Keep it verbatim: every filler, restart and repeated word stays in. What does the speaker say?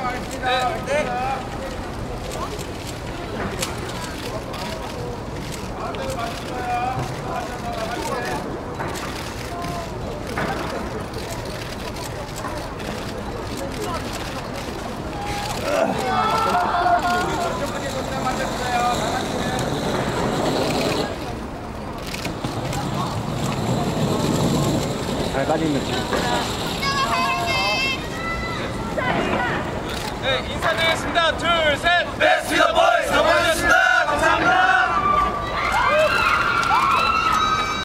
잘 가리면 지금. 네, 인사드리겠습니다. 둘, 셋, 넷!